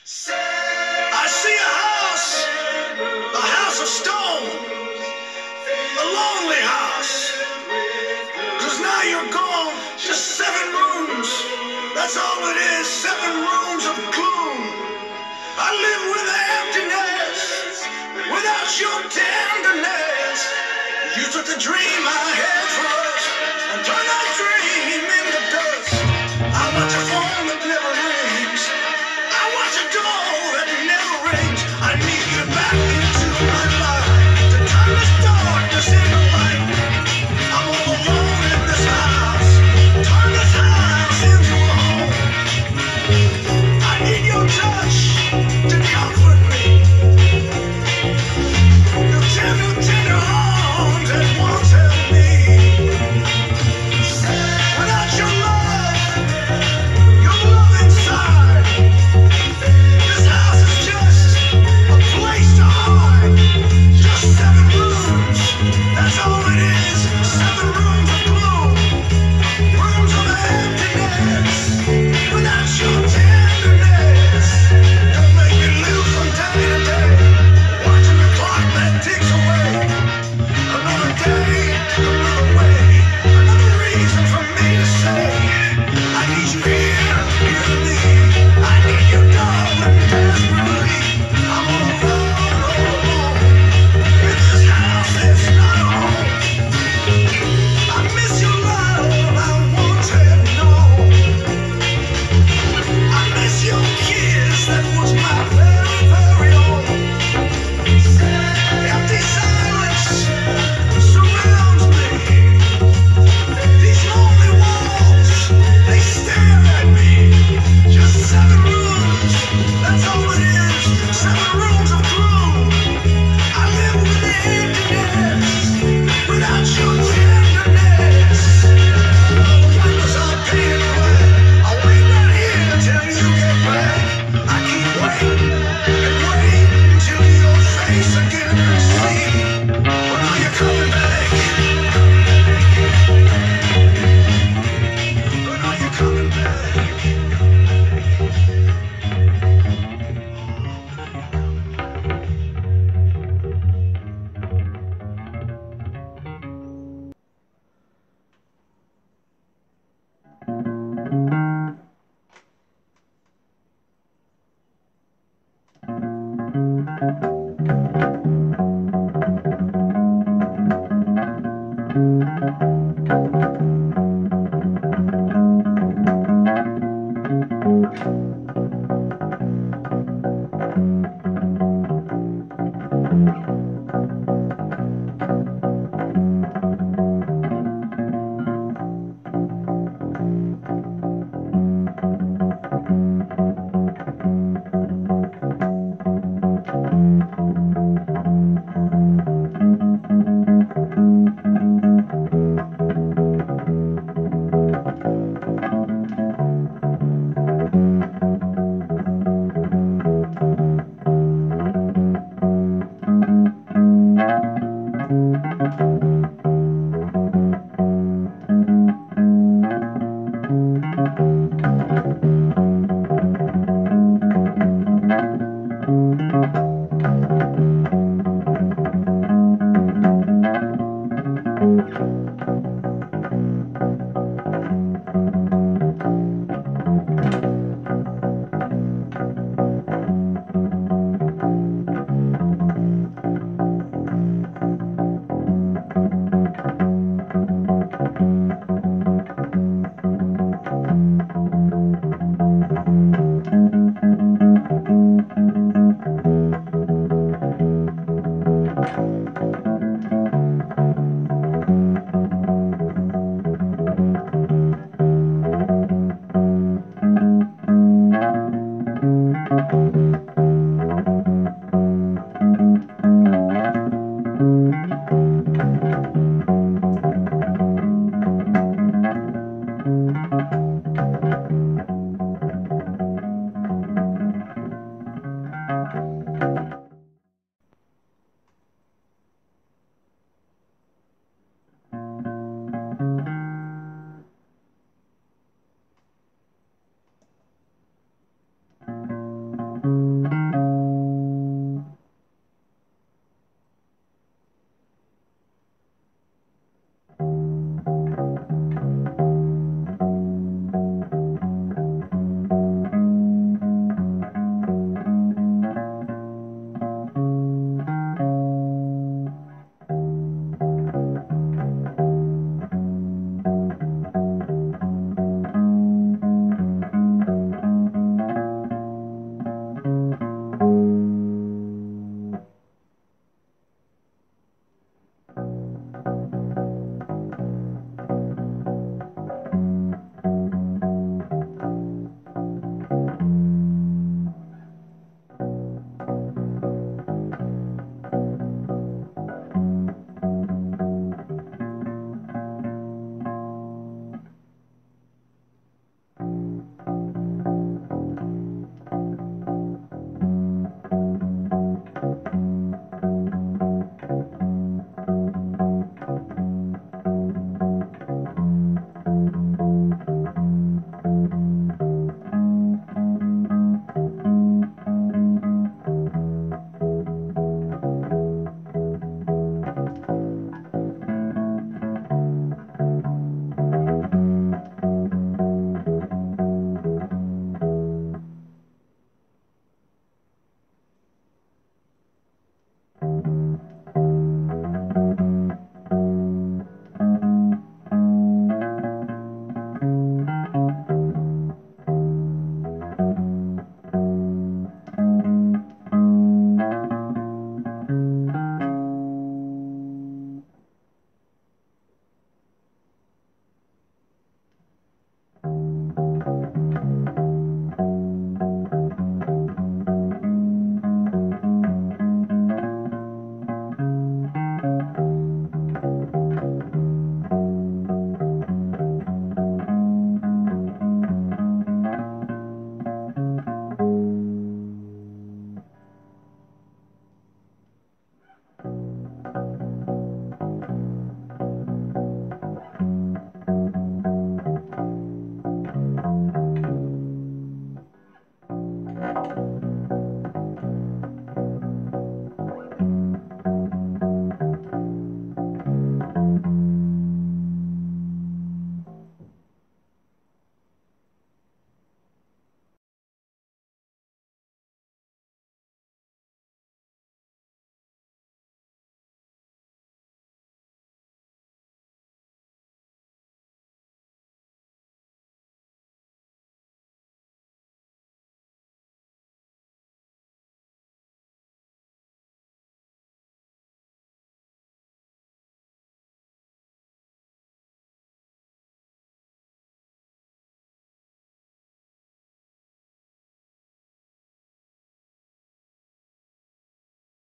I see a house of stone, a lonely house, 'cause now you're gone. Just 7 rooms, that's all it is, 7 rooms of gloom. I live with emptiness, without your tenderness. You took the dream I had for us, and turned that dream into dust. I watch a phone that never rings, I watch a door that never rings. I need you back into my life, to turn this darkness into light. I'm all alone in this house, turn this house into a home. I need your touch to comfort me, your tender arms that once held me. Without your love inside, this house is just a place to hide. Just 7 rooms, that's all it is, 7 rooms of gloom, rooms of emptiness, without your tenderness. Don't make me live from day to day, watching the clock that ticks away. Another day, another way, another reason for me to say, I need you here, here to me. I need you, darling, desperately. I'm all alone in this house that's not a home. I miss your love I once had known. I miss your kiss that was my very, very own. Empty silence surrounds me. These lonely walls, they stare at me. Just 7 rooms, that's all it is, 7 rooms of gloom. I live with the emptiness, without your tenderness. Windows are painted black, I'll wait right here till you get back. I keep waiting and waiting till your face again to see. When are you coming back? When are you coming back?